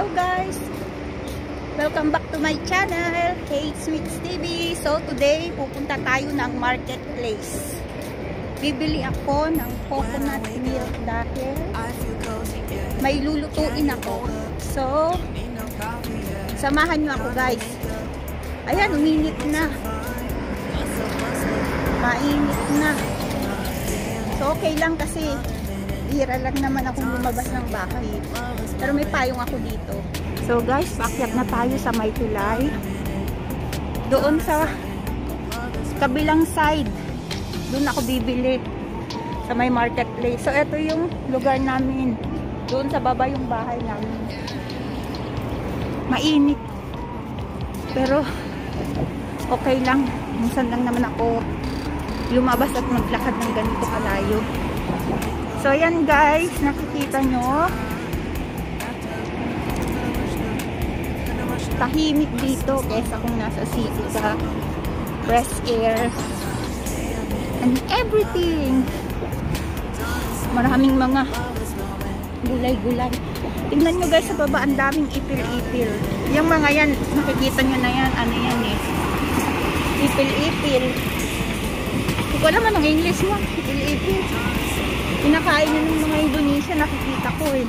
Hello guys! Welcome back to my channel, Kate Sweets TV. So today, pupunta tayo ng marketplace. Bibili ako ng coconut milk dahil may lulutuin ako. So, samahan nyo ako guys. Ayan, uminit na. Mainit na. So okay lang kasi hira lang naman akong lumabas ng bahay. Pero may payong ako dito. So guys, paakyat na tayo sa may tulay. Doon sa kabilang side, doon ako bibili sa may marketplace. So ito yung lugar namin. Doon sa baba yung bahay namin. Mainit. Pero okay lang. Minsan lang naman ako lumabas at maglakad ng ganito kalayo. So ayan guys, nakikita nyo. Tahimik dito kesa kung nasa city ka. Fresh air and everything. Maraming mga gulay-gulay. Tingnan nyo guys sa baba, ang daming ipil-ipil. Yung mga yan, nakikita nyo na yan. Ano yan eh? Ipil-ipil. Hindi ko alam anong English mo. Ipil-ipil. Pinakain nyo ng mga Indonesia, nakikita ko eh.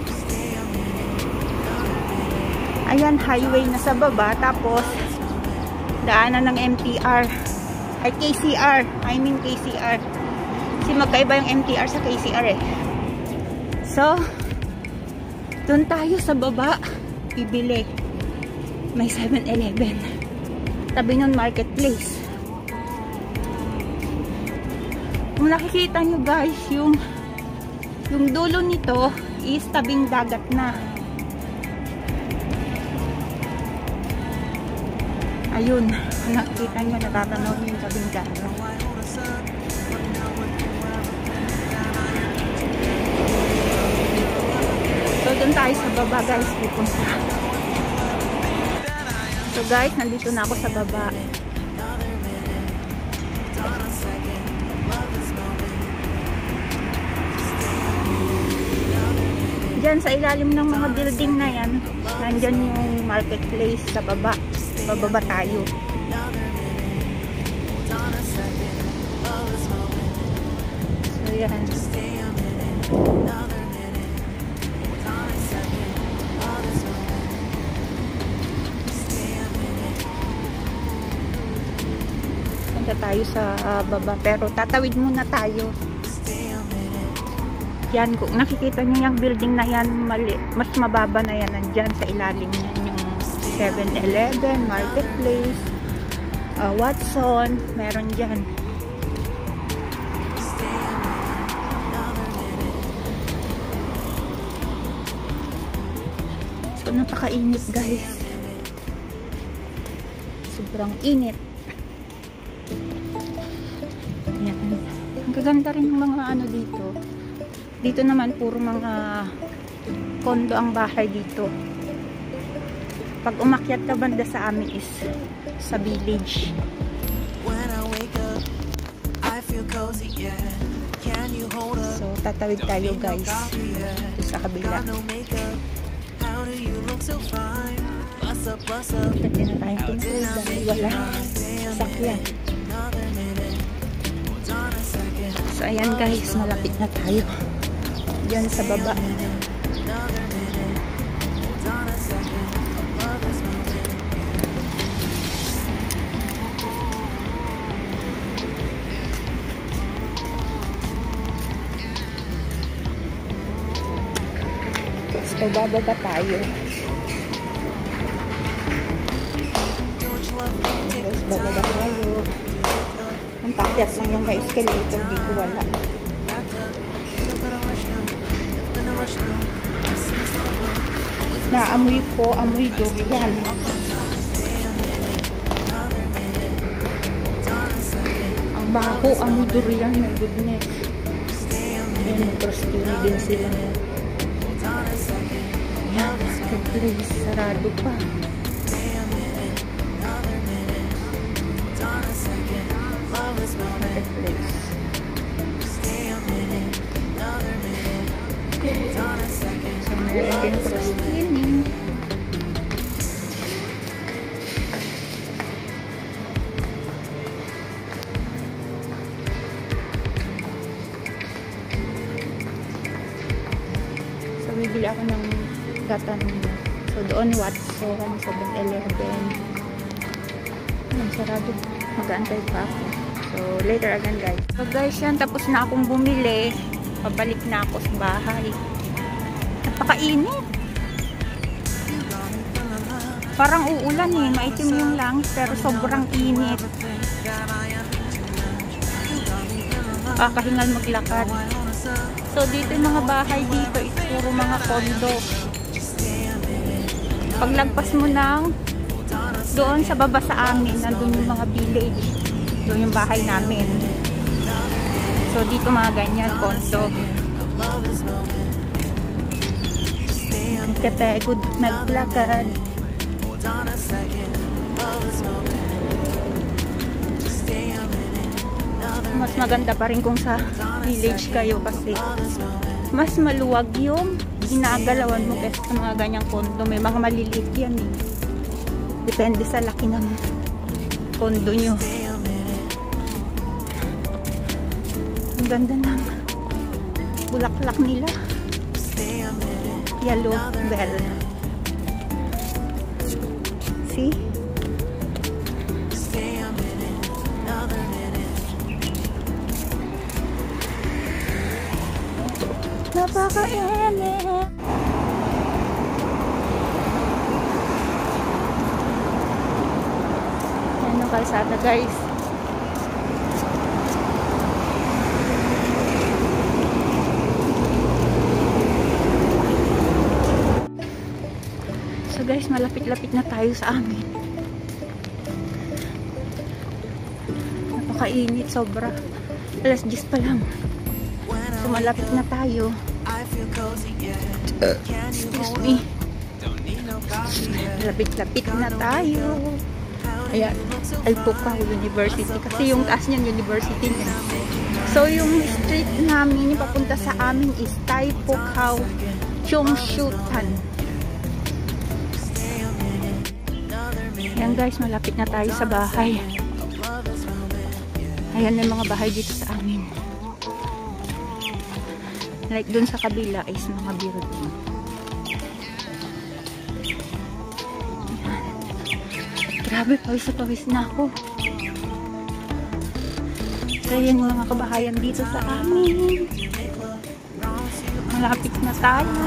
Ayan, highway na sa baba. Tapos, daanan ng MTR. Ay, KCR. I mean KCR. Kasi magkaiba yung MTR sa KCR eh. So, doon tayo sa baba. Bibili. May 7-Eleven. Tabi nun, marketplace. Kung nakikita nyo guys, yung dulo nito is tabing dagat na. Ayun, kung nakikita nyo, natatanaw yung tabing dagat. So, dun tayo sa baba guys, pupunta. So guys, nandito na ako sa baba. Diyan sa ilalim ng mga building na yan, nandyan yung marketplace sa baba. Bababa tayo. So yan. Punta tayo sa baba, pero tatawid muna tayo. Yan, kung nakikita niyo yung building na yan, mas mababa na yan, nandyan sa ilalim yan yung 7-Eleven, marketplace, Watson, meron dyan. So napakainit guys, sobrang init. Yan. Ang gaganda rin ng mga ano dito. Dito naman puro mga kondo ang bahay dito. Pag umakyat ka banda sa amin is sa village. So tatawid tayo guys sa kabila. Pwede na tayong tingin dahil wala sakyan. So ayan guys, malapit na tayo diyan sa baba. So bababa tayo. Tapos bababa tayo. Ang pakyat lang yung escalator dito, wala. Naamoy ko, amoy durian. Ang baho, amoy durian, my goodness. Ayan, trustee din sila. Ayan, marketplace, sarado pa. Marketplace. So, meron din trustee. bibili ako ng gatan. So, doon Watson, 7-Eleven. Sarado. Mag-aantay pa ako. So, later again guys. So guys, yan. Tapos na akong bumili. Pabalik na ako sa bahay. Napakainit. Parang uulan eh. Maitim yung langit pero sobrang init. Kakahingal maglakad. So, dito yung mga bahay dito. It's puro mga condo. Paglagpas mo ng doon sa baba sa amin, nandun yung mga village. Doon yung bahay namin. So, dito mga ganyan, condo. Katagod naglakad. Mas maganda pa rin kung sa village kayo kasi mas maluwag yung ginagalawan mo kasi sa mga ganyang condo. May mga maliliit yan eh. Depende sa laki ng condo nyo. Ang ganda ng bulaklak nila. Yellow bell. See? Napaka-init. Yan ang kalsada guys. So guys, malapit-lapit na tayo sa amin. Napakainit sobra. Alas 10 pa lang. So malapit na tayo. Excuse me. Lapit-lapit na tayo. Ayan, Alpucaw University. Kasi yung taas niyan, university niya. So yung street namin, yung papunta sa amin is Alpucaw Chungshutan. Ayan guys, malapit na tayo sa bahay. Ayan yung mga bahay dito sa amin. Like dun sa kabila is mga building. Grabe, pawis na ako. So yan yung mga kabahayan dito sa amin. Malapit na tayo.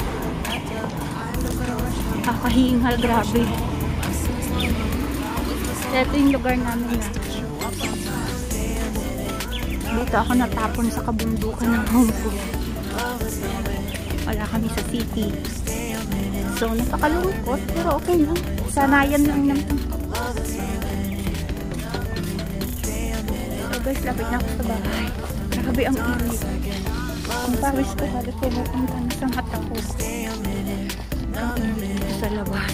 Kakahingal, grabe. Ito yung lugar namin na. Dito ako natapon sa kabundukan ng home ko. Wala kami sa city. So, nakakalungkot. Pero okay lang. Sanayan lang naman. So guys, lapit na ako sa bahay. Grabe ang init. Ang pawis ko halos pumupunta na sa mata ko. Ang init ko sa labas.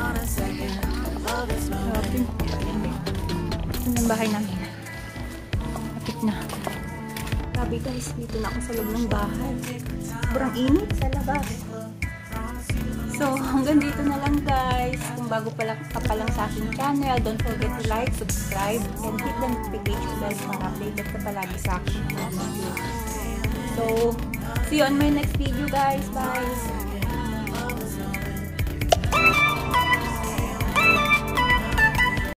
Grabe. Ito yung bahay namin. Lapit na. Grabe guys, dito na ako sa loob ng bahay. Sobrang init sa labas. So, hanggang dito na lang guys. Kung bago ka pa lang sa aking channel, don't forget to like, subscribe, and hit the notification bell para updated ka palagi sa aking video. So, see you on my next video guys. Bye!